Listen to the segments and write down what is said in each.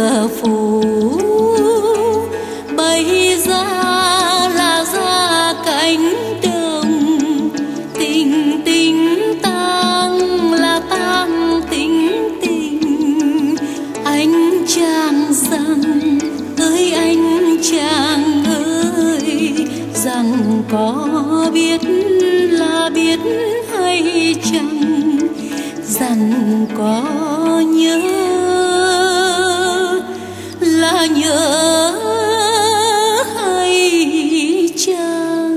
lửa phủ, bay ra là ra cánh đồng. Tình tình tang là tang tình tình. Anh chàng rằng ơi anh chàng ơi, rằng có biết là biết hay chăng, rằng có nhớ là nhớ hay chăng.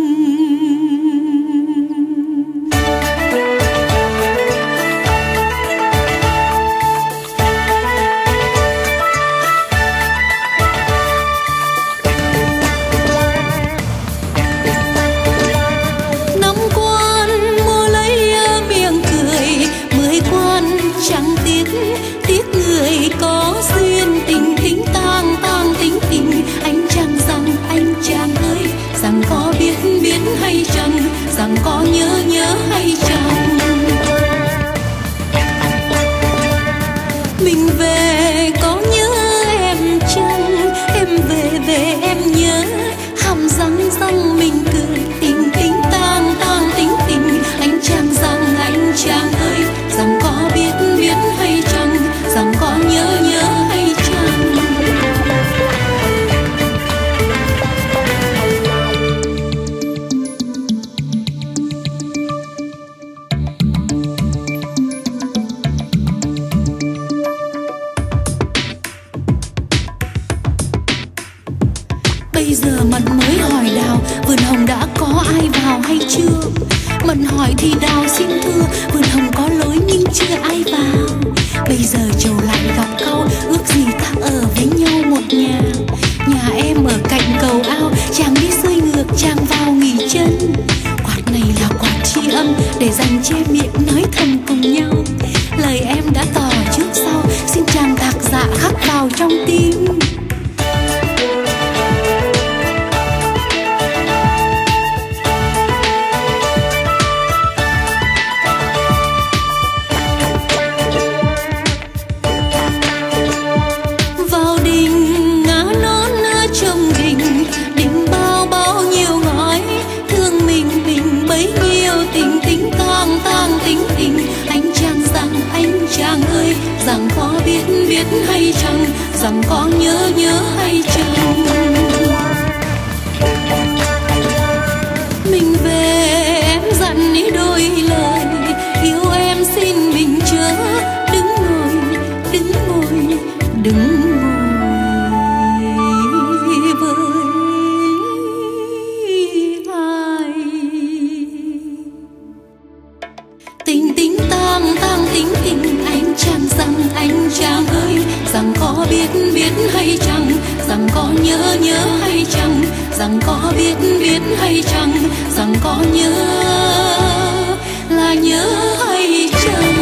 Năm quan mua lấy miệng cười, 10 quan chẳng tiếc tiếc người có duyên. Tình tình tang tang tình tình. Anh chàng rằng anh chàng ơi, rằng có biết biết hay chăng, rằng có nhớ nhớ hay chăng. Mình về có nhớ em chăng, em về về em nhớ. Hàm răng răng mình cười, tình tình tang tang tình tình. Anh chàng rằng anh chàng ơi, rằng có biết biết hay chăng, rằng có nhớ nhớ hay chăng. Bây giờ mận mới hỏi đào, vườn hồng đã có ai vào hay chưa? Mận hỏi thì đào xin thưa, vườn hồng có lối nhưng chưa ai vào. Bây giờ trầu lại gặp câu, ước gì ta ở với nhau một nhà. Nhà em ở cạnh cầu ao, chàng đi xuôi ngược chàng vào nghỉ chân. Quạt này là quạt tri âm, để dành che miệng nói thầm cùng nhau. Lời em đã tỏ trước sau, xin chàng thạc dạ khắc vào trong tim. Rằng có biết biết hay chăng, rằng có nhớ nhớ hay chăng. Mình về em dặn đi đôi lời, yêu em xin mình chớ đứng ngồi đứng ngồi đứng ngồi với ai. Tình tình tang tang tình tình. Anh chàng rằng anh chàng ơi, rằng có biết biết hay chăng, rằng có nhớ nhớ hay chăng, rằng có biết biết hay chăng, rằng có nhớ là nhớ hay chăng.